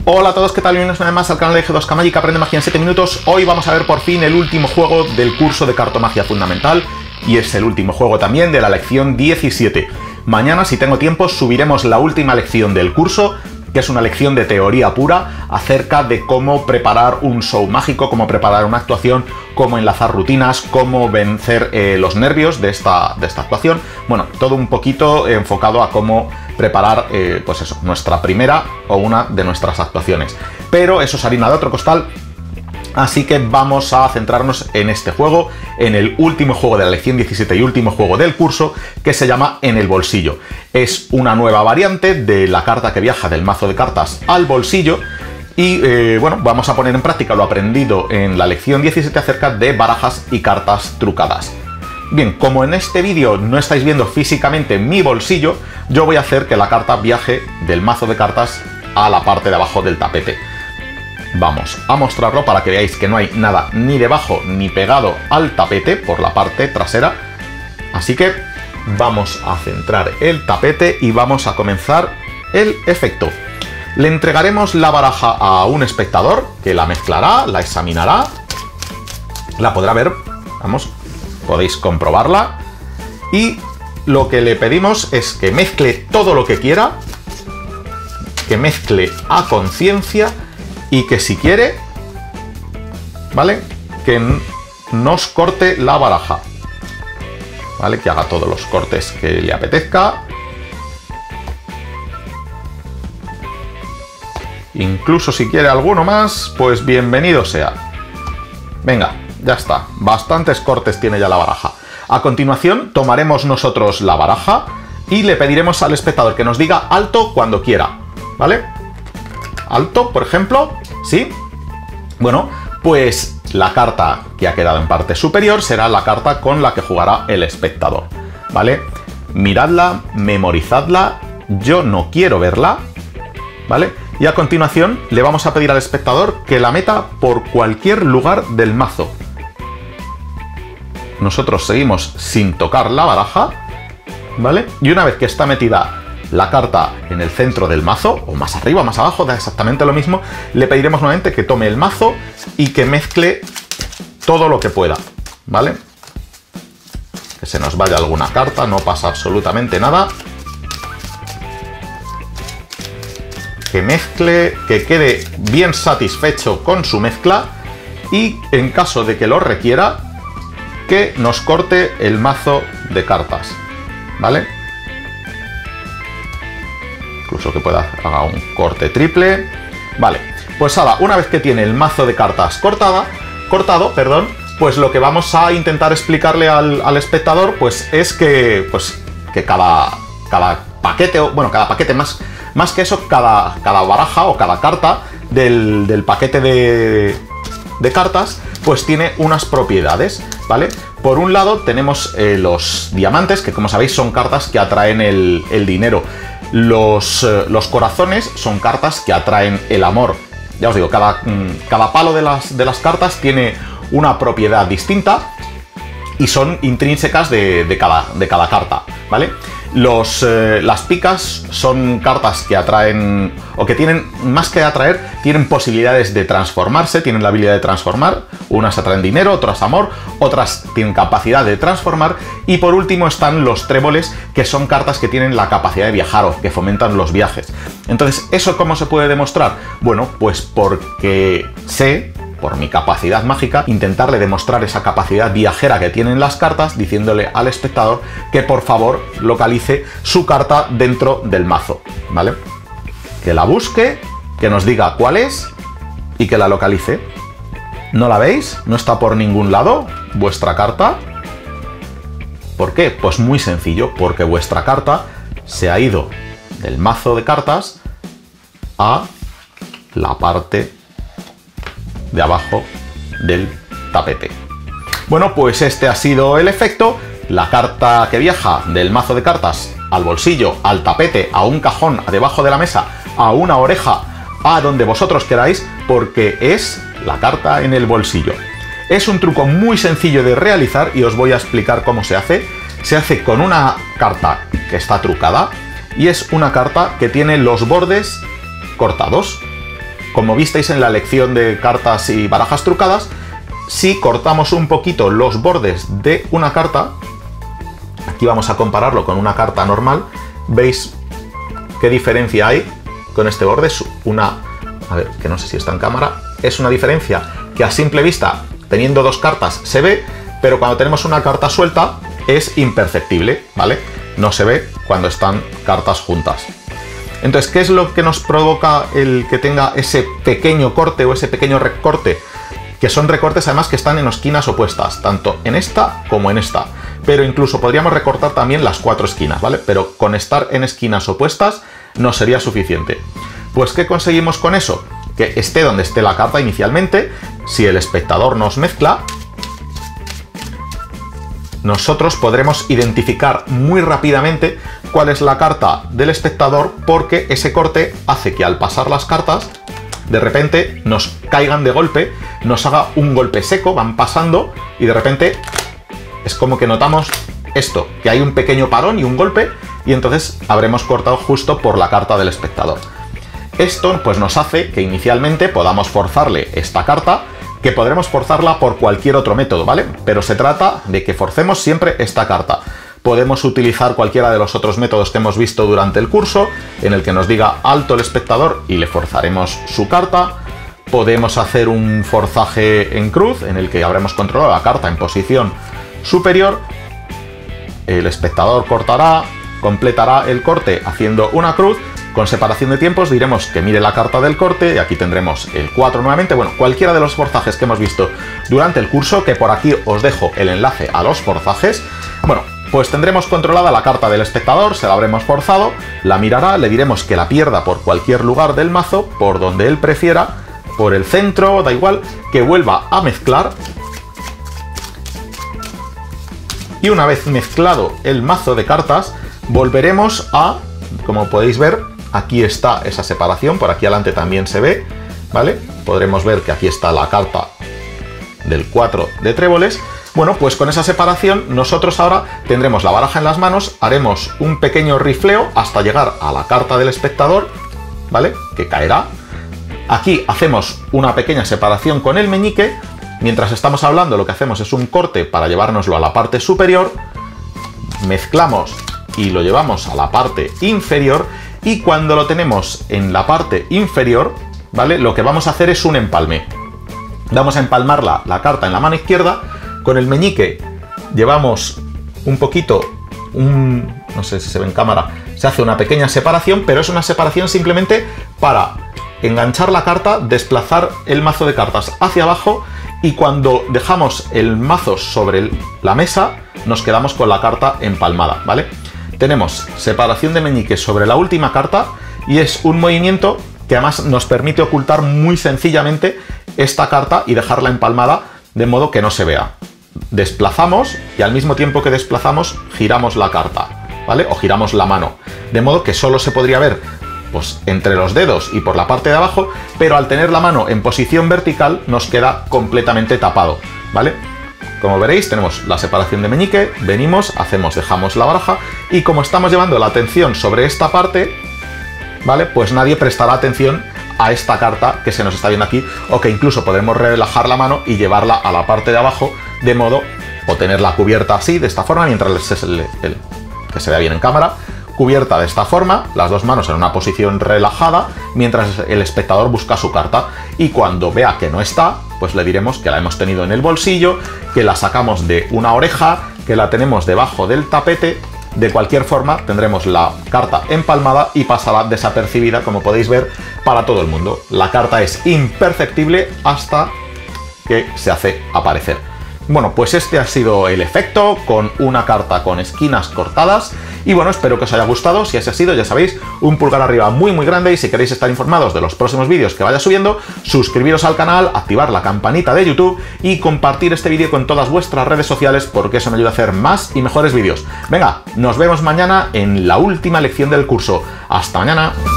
Hola a todos, ¿qué tal? Bienvenidos una vez más al canal de G2K Magic, aprende magia en 7 minutos. Hoy vamos a ver por fin el último juego del curso de cartomagia fundamental y es el último juego también de la lección 17. Mañana, si tengo tiempo, subiremos la última lección del curso, que es una lección de teoría pura acerca de cómo preparar un show mágico, cómo preparar una actuación, cómo enlazar rutinas, cómo vencer los nervios de esta actuación. Bueno, todo un poquito enfocado a cómo preparar, pues eso, nuestra primera o una de nuestras actuaciones. Pero eso es harina de otro costal. Así que vamos a centrarnos en este juego, en el último juego de la lección 17 y último juego del curso, que se llama En el bolsillo. Es una nueva variante de la carta que viaja del mazo de cartas al bolsillo y bueno, vamos a poner en práctica lo aprendido en la lección 17 acerca de barajas y cartas trucadas. Bien, como en este vídeo no estáis viendo físicamente mi bolsillo, yo voy a hacer que la carta viaje del mazo de cartas a la parte de abajo del tapete. Vamos a mostrarlo para que veáis que no hay nada ni debajo ni pegado al tapete por la parte trasera. Así que vamos a centrar el tapete y vamos a comenzar el efecto. Le entregaremos la baraja a un espectador que la mezclará, la examinará, la podrá ver, vamos, podéis comprobarla. Y lo que le pedimos es que mezcle todo lo que quiera, que mezcle a conciencia. Y que si quiere, ¿vale? Que nos corte la baraja, ¿vale? Que haga todos los cortes que le apetezca. Incluso si quiere alguno más, pues bienvenido sea. Venga, ya está. Bastantes cortes tiene ya la baraja. A continuación, tomaremos nosotros la baraja y le pediremos al espectador que nos diga alto cuando quiera, ¿vale? Alto, por ejemplo, ¿sí? Bueno, pues la carta que ha quedado en parte superior será la carta con la que jugará el espectador, ¿vale? Miradla, memorizadla, yo no quiero verla, ¿vale? Y a continuación le vamos a pedir al espectador que la meta por cualquier lugar del mazo. Nosotros seguimos sin tocar la baraja, ¿vale? Y una vez que está metida la carta en el centro del mazo, o más arriba, más abajo, da exactamente lo mismo, le pediremos nuevamente que tome el mazo y que mezcle todo lo que pueda, ¿vale? Que se nos vaya alguna carta, no pasa absolutamente nada. Que mezcle, que quede bien satisfecho con su mezcla y, en caso de que lo requiera, que nos corte el mazo de cartas, ¿vale? Incluso que pueda haga un corte triple. Vale, pues ahora, una vez que tiene el mazo de cartas cortado, pues lo que vamos a intentar explicarle al espectador, pues es que cada paquete, bueno, cada paquete más que eso, cada baraja o cada carta del paquete de cartas, pues tiene unas propiedades, ¿vale? Por un lado tenemos los diamantes, que como sabéis son cartas que atraen el dinero. Los corazones son cartas que atraen el amor. Ya os digo, cada palo de las cartas tiene una propiedad distinta y son intrínsecas de cada carta, ¿vale? Las picas son cartas que atraen, o que tienen, más que atraer, tienen posibilidades de transformarse, tienen la habilidad de transformar. Unas atraen dinero, otras amor, otras tienen capacidad de transformar. Y por último están los tréboles, que son cartas que tienen la capacidad de viajar o que fomentan los viajes. Entonces, ¿eso cómo se puede demostrar? Bueno, pues porque sé, por mi capacidad mágica, intentarle demostrar esa capacidad viajera que tienen las cartas, diciéndole al espectador que por favor localice su carta dentro del mazo, ¿vale? Que la busque, que nos diga cuál es y que la localice. ¿No la veis? ¿No está por ningún lado vuestra carta? ¿Por qué? Pues muy sencillo, porque vuestra carta se ha ido del mazo de cartas a la parte de abajo del tapete. Bueno, pues este ha sido el efecto. La carta que viaja del mazo de cartas al bolsillo, al tapete, a un cajón, debajo de la mesa, a una oreja, a donde vosotros queráis, porque es la carta en el bolsillo. Es un truco muy sencillo de realizar y os voy a explicar cómo se hace. Se hace con una carta que está trucada y es una carta que tiene los bordes cortados. como visteis en la lección de cartas y barajas trucadas, si cortamos un poquito los bordes de una carta, aquí vamos a compararlo con una carta normal, veis qué diferencia hay con este borde. Es una, a ver, que no sé si está en cámara, es una diferencia que a simple vista, teniendo dos cartas, se ve, pero cuando tenemos una carta suelta es imperceptible, ¿vale? No se ve cuando están cartas juntas. Entonces, ¿qué es lo que nos provoca el que tenga ese pequeño corte o ese pequeño recorte? Que son recortes además que están en esquinas opuestas, tanto en esta como en esta. Pero incluso podríamos recortar también las 4 esquinas, ¿vale? Pero con estar en esquinas opuestas no sería suficiente. Pues, ¿qué conseguimos con eso? Que esté donde esté la carta inicialmente. Si el espectador nos mezcla, nosotros podremos identificar muy rápidamente cuál es la carta del espectador, porque ese corte hace que al pasar las cartas de repente nos caigan de golpe, nos haga un golpe seco, van pasando y de repente es como que notamos esto, que hay un pequeño parón y un golpe, y entonces habremos cortado justo por la carta del espectador. Esto pues nos hace que inicialmente podamos forzarle esta carta, que podremos forzarla por cualquier otro método, ¿vale? Pero se trata de que forcemos siempre esta carta. Podemos utilizar cualquiera de los otros métodos que hemos visto durante el curso, en el que nos diga alto el espectador y le forzaremos su carta. Podemos hacer un forzaje en cruz, en el que habremos controlado la carta en posición superior. El espectador cortará, completará el corte haciendo una cruz. Con separación de tiempos diremos que mire la carta del corte y aquí tendremos el 4 nuevamente. Bueno, cualquiera de los forzajes que hemos visto durante el curso, que por aquí os dejo el enlace a los forzajes. Bueno, pues tendremos controlada la carta del espectador, se la habremos forzado, la mirará, le diremos que la pierda por cualquier lugar del mazo, por donde él prefiera, por el centro, da igual, que vuelva a mezclar. Y una vez mezclado el mazo de cartas, volveremos a, como podéis ver, aquí está esa separación, por aquí adelante también se ve, ¿vale? Podremos ver que aquí está la carta del 4 de tréboles. Bueno, pues con esa separación nosotros ahora tendremos la baraja en las manos, haremos un pequeño rifleo hasta llegar a la carta del espectador, ¿vale? Que caerá. Aquí hacemos una pequeña separación con el meñique. Mientras estamos hablando, lo que hacemos es un corte para llevárnoslo a la parte superior. Mezclamos y lo llevamos a la parte inferior, y cuando lo tenemos en la parte inferior, ¿vale? Lo que vamos a hacer es un empalme. Vamos a empalmar la carta en la mano izquierda, con el meñique llevamos un poquito, no sé si se ve en cámara, se hace una pequeña separación, pero es una separación simplemente para enganchar la carta, desplazar el mazo de cartas hacia abajo, y cuando dejamos el mazo sobre la mesa, nos quedamos con la carta empalmada, ¿vale? Tenemos separación de meñique sobre la última carta, y es un movimiento que además nos permite ocultar muy sencillamente esta carta y dejarla empalmada de modo que no se vea. Desplazamos y al mismo tiempo que desplazamos giramos la carta, ¿vale? O giramos la mano, de modo que solo se podría ver pues entre los dedos y por la parte de abajo, pero al tener la mano en posición vertical nos queda completamente tapado, ¿vale? Como veréis, tenemos la separación de meñique, venimos, dejamos la baraja, y como estamos llevando la atención sobre esta parte, ¿vale? Pues nadie prestará atención a esta carta que se nos está viendo aquí, o que incluso podremos relajar la mano y llevarla a la parte de abajo, de modo, o tenerla cubierta así, de esta forma, mientras que se vea bien en cámara, cubierta de esta forma, las dos manos en una posición relajada, mientras el espectador busca su carta, y cuando vea que no está, pues le diremos que la hemos tenido en el bolsillo, que la sacamos de una oreja, que la tenemos debajo del tapete. De cualquier forma, tendremos la carta empalmada y pasará desapercibida, como podéis ver, para todo el mundo. La carta es imperceptible hasta que se hace aparecer. Bueno, pues este ha sido el efecto, con una carta con esquinas cortadas. Y bueno, espero que os haya gustado. Si así ha sido, ya sabéis, un pulgar arriba muy grande, y si queréis estar informados de los próximos vídeos que vaya subiendo, suscribiros al canal, activar la campanita de YouTube y compartir este vídeo con todas vuestras redes sociales, porque eso me ayuda a hacer más y mejores vídeos. Venga, nos vemos mañana en la última lección del curso. ¡Hasta mañana!